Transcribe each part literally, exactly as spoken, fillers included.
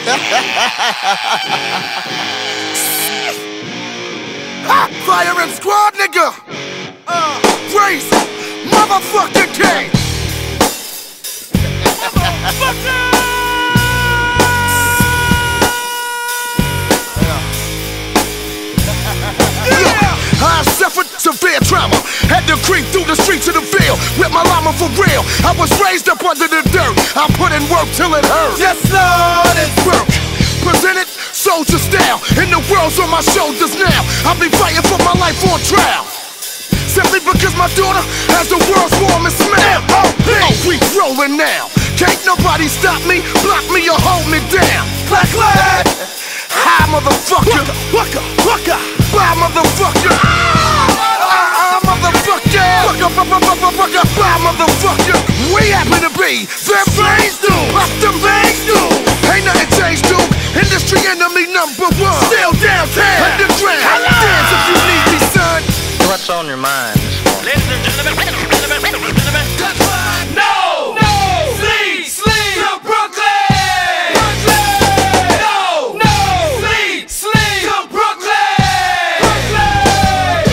Firing squad, nigga. Uh, Brace, motherfucking king. Motherfucker. I suffered severe trauma. Had to creep through the streets of the Ville with my llama for real. I was raised up under the dirt. I put in work till it hurt. Yes, Lord, it's work. Presented soldier style, and the world's on my shoulders now. I'll be fighting for my life on trial, simply because my daughter has the world's warmest smell. Oh, we rolling now. Can't nobody stop me, block me, or hold me down. Clack, clack. Hi, motherfucker. Waka, waka. Bye, motherfucker. Ah, motherfucker. Waka, waka, waka, waka. Bye, motherfucker. We happen to be them brains do. Pop them veins do. Ain't nothing changed, dude. Industry enemy number one. Still downtown. Underground. Dance if you need me, son. What's on your mind this morning? Ladies and gentlemen, gentlemen, that's why. No! No! Sleep! Sleep! To Brooklyn! Brooklyn! No! No! Sleep! Sleep! To Brooklyn! Brooklyn!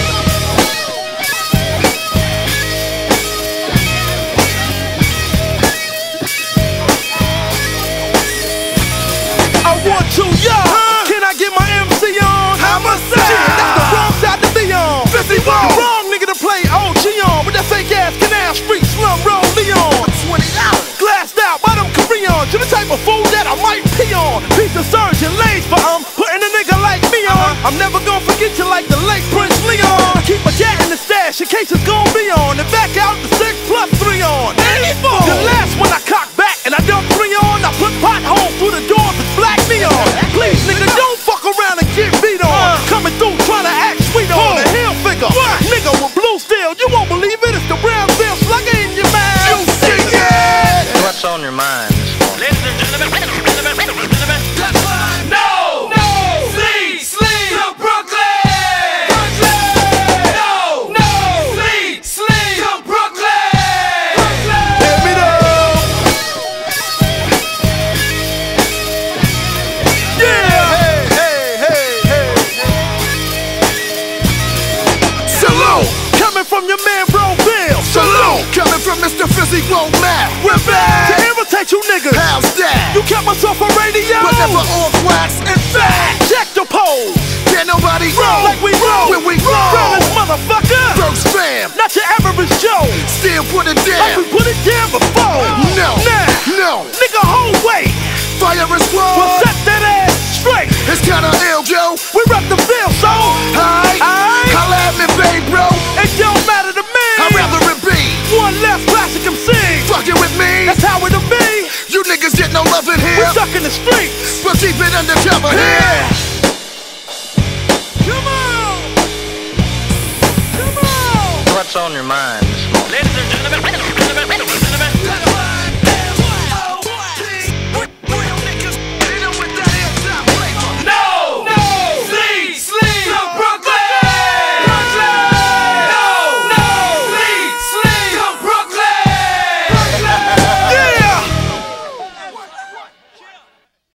I want to, y'all. Huh? Can I get my M C on? Homicide. That's the wrong side to be on. fifty The wrong nigga to play O G on with that fake ass Canal Street slum roll Leon. twenty dollars. Glassed out by them Koreans. You the type of fool that I might pee on. Piece of surgeon lays for um putting a nigga like me on. I'm never gonna forget you like the late Prince Leon. Keep a jet in the stash in case it's gonna be on. And back out the six plus three on. eighty-four. The last one I cocked back and I dumped three on. I put potholes through the doors with black neon. Please nigga don't fuck around and get beat on. Coming through trying to act sweet on the hill figure. Nigga with blue steel, you won't believe it. It's the Brownsville slugger in your mind. You see it? What's on your mind this morning? Ladies and gentlemen, gentlemen, gentlemen, that's why. No! No! Sleep! Sleep! To Brooklyn! Brooklyn! No! No! Sleep! Sleep! To Brooklyn! Brooklyn! Hit me though. Yeah! Hey, hey, hey, hey. Salute. Coming from your man Broville. Salute. Coming from Mister Fizzy Won't Map. We're To back. irritate you niggas. How's that? You kept myself on radio. But never off wax. In fact, Check the pole. can't nobody Roll like we roll. when we roll. Realest motherfucker. First fam, Not your average Joe. still put it Like we down. put it down before. No, Nah. no. Nigga, hold weight. Fire and Well, squad. set that ass straight. It's kinda ill, yo. We rep the field, so. Hi, Aight. holla at me, babe, bro. It don't matter to me. I'd rather it be One less classic M C. fucking with me. That's how it'll be. You niggas get no love in We here, stuck in the streets. but keep it undercover here. Come on. Come on. What's on your mind this morning? Ladies and gentlemen, gentlemen,